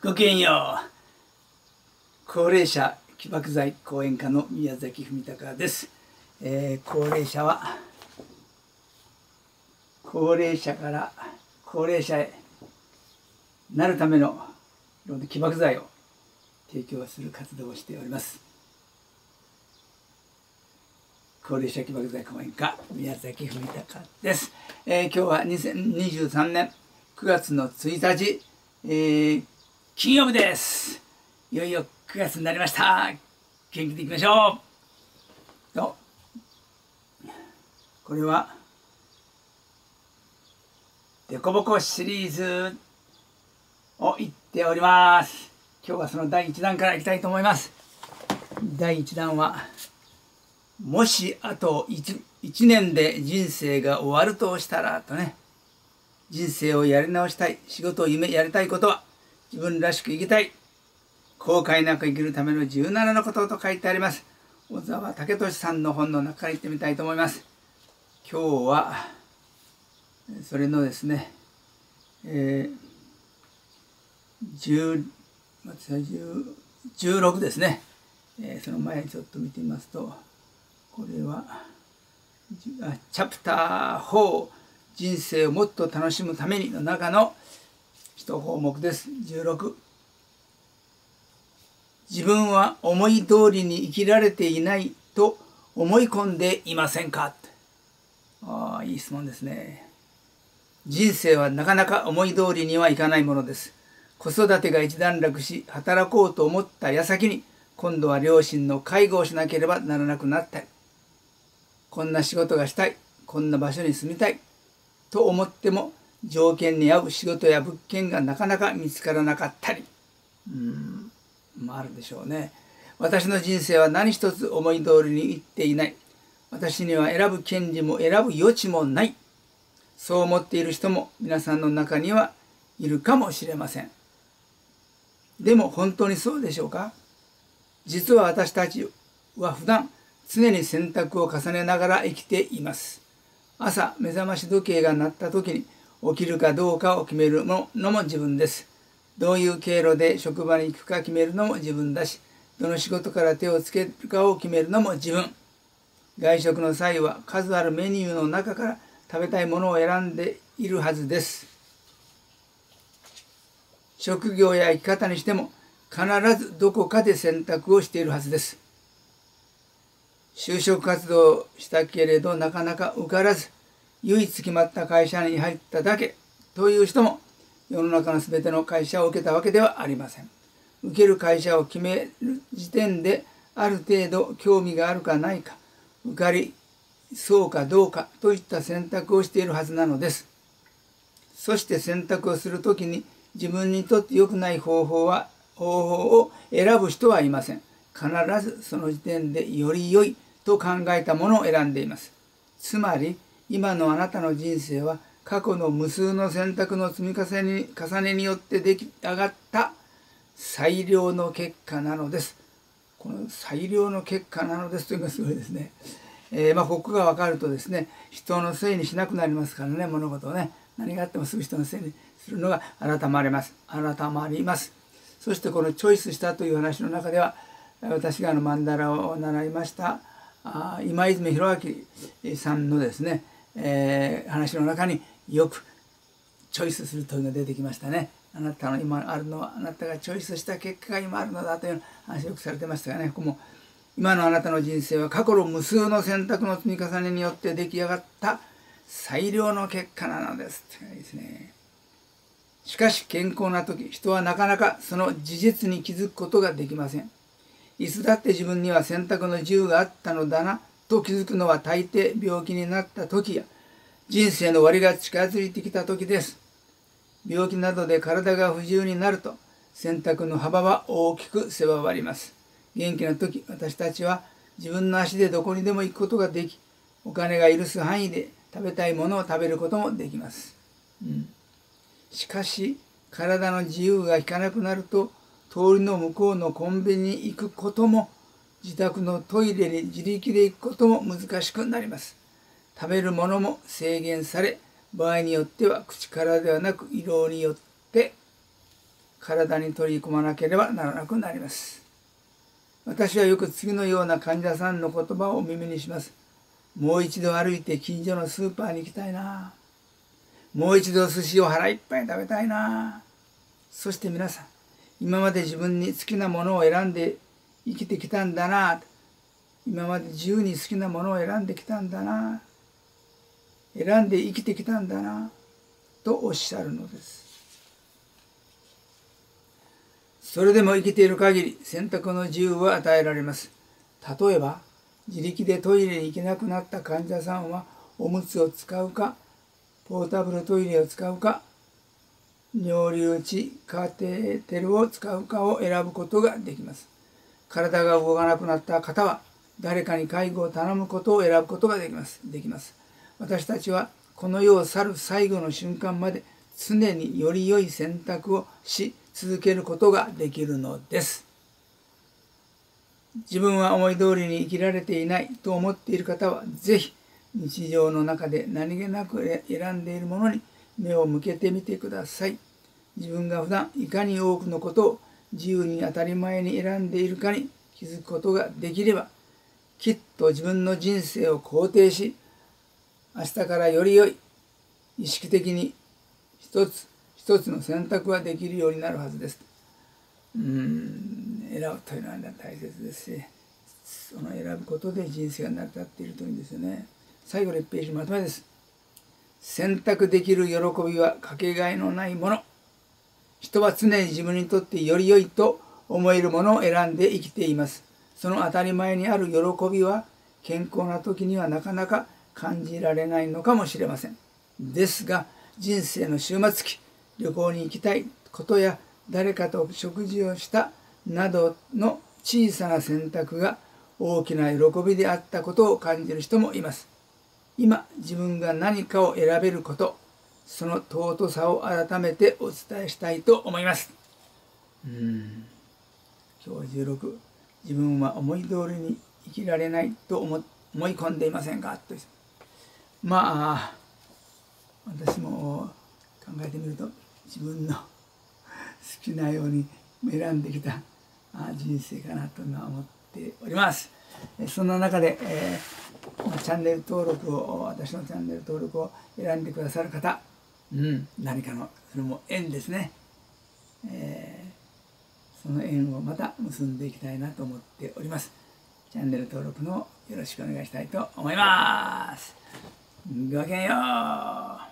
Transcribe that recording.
ごきげんよう。高齢者起爆剤講演家の宮崎文隆です。高齢者は高齢者から高齢者へなるための起爆剤を提供する活動をしております。高齢者起爆剤講演家宮崎文隆です。今日は2023年9月の1日、金曜日です。いよいよ9月になりました。元気でいきましょう。とこれはデコボコシリーズを言っております。今日はその第1弾からいきたいと思います。第1弾は、もしあと 1年で人生が終わるとしたらとね、人生をやり直したい、仕事をやりたいことは自分らしく生きたい、後悔なく生きるための17のことと書いてあります。小沢武俊さんの本の中から言ってみたいと思います。今日はそれのですね、16ですね。その前にちょっと見てみますと、これはチャプター4、人生をもっと楽しむためにの中の一項目です。16、自分は思い通りに生きられていないと思い込んでいませんか。いい質問ですね。人生はなかなか思い通りにはいかないものです。子育てが一段落し、働こうと思った矢先に、今度は両親の介護をしなければならなくなったり、こんな仕事がしたい、こんな場所に住みたいと思っても、条件に合う仕事や物件がなかなか見つからなかったり、あるでしょうね。私の人生は何一つ思い通りにいっていない。私には選ぶ権利も選ぶ余地もない。そう思っている人も皆さんの中にはいるかもしれません。でも本当にそうでしょうか？実は私たちは普段常に選択を重ねながら生きています。朝目覚まし時計が鳴った時に起きるかどうかを決めるのも自分です。どういう経路で職場に行くか決めるのも自分だし、どの仕事から手をつけるかを決めるのも自分。外食の際は数あるメニューの中から食べたいものを選んでいるはずです。職業や生き方にしても必ずどこかで選択をしているはずです。就職活動をしたけれどなかなか受からず、唯一決まった会社に入っただけという人も、世の中のすべての会社を受けたわけではありません。受ける会社を決める時点である程度興味があるかないか、受かりそうかどうかといった選択をしているはずなのです。そして選択をするときに自分にとって良くない方法を選ぶ人はいません。必ずその時点でより良いと考えたものを選んでいます。つまり今のあなたの人生は過去の無数の選択の積み重ねによって出来上がった最良の結果なのです。この最良の結果なのですというのがすごいですね。ここが分かるとですね、人のせいにしなくなりますからね、物事をね。何があってもすぐ人のせいにするのが改まります。そしてこのチョイスしたという話の中では、私がマンダラを習いました今泉博明さんのですね、話の中によくチョイスするというのが出てきましたね。あなたの今あるのはあなたがチョイスした結果が今あるのだという話をよくされてましたがね、ここも今のあなたの人生は過去の無数の選択の積み重ねによって出来上がった最良の結果なのですというですね。しかし健康な時、人はなかなかその事実に気づくことができません。いつだって自分には選択の自由があったのだなと気づくのは大抵病気になった時や人生の終わりが近づいてきた時です。病気などで体が不自由になると選択の幅は大きく狭まります。元気な時、私たちは自分の足でどこにでも行くことができ、お金が許す範囲で食べたいものを食べることもできます。しかし体の自由が利かなくなると、通りの向こうのコンビニに行くことも、自宅のトイレに自力で行くことも難しくなります。食べるものも制限され、場合によっては口からではなく胃ろうによって体に取り込まなければならなくなります。私はよく次のような患者さんの言葉を耳にします。もう一度歩いて近所のスーパーに行きたいな。もう一度寿司を腹いっぱい食べたいな。そして皆さん、今まで自分に好きなものを選んで生きてきたんだな。今まで自由に好きなものを選んできたんだな。選んで生きてきたんだな。とおっしゃるのです。それでも生きている限り選択の自由は与えられます。例えば、自力でトイレに行けなくなった患者さんは、おむつを使うか、ポータブルトイレを使うか、尿流値カテーテルを使うかを選ぶことができます。体が動かなくなった方は、誰かに介護を頼むことを選ぶことができます。私たちはこの世を去る最後の瞬間まで常により良い選択をし続けることができるのです。自分は思い通りに生きられていないと思っている方は、ぜひ日常の中で何気なく選んでいるものに目を向けてみてください。自分が普段いかに多くのことを自由に当たり前に選んでいるかに気づくことができれば、きっと自分の人生を肯定し、明日からより良い、意識的に一つ一つの選択ができるようになるはずです。選ぶというのは大切ですし、その選ぶことで人生が成り立っているというんですよね。最後の1ページまとめです。選択できる喜びはかけがえのないもの。人は常に自分にとってより良いと思えるものを選んで生きています。その当たり前にある喜びは健康な時にはなかなか感じられないのかもしれません。ですが、人生の終末期、旅行に行きたいことや誰かと食事をしたなどの小さな選択が大きな喜びであったことを感じる人もいます。今、自分が何かを選べること、その尊さを改めてお伝えしたいと思います。今日16、自分は思い通りに生きられないと思い込んでいませんかと。私も考えてみると、自分の好きなように選んできた人生かなと今思っております。そんな中で、チャンネル登録を、私のチャンネル登録を選んでくださる方、何かの、それも縁ですね。その縁をまた結んでいきたいなと思っております。チャンネル登録のよろしくお願いしたいと思います。ごきげんよう。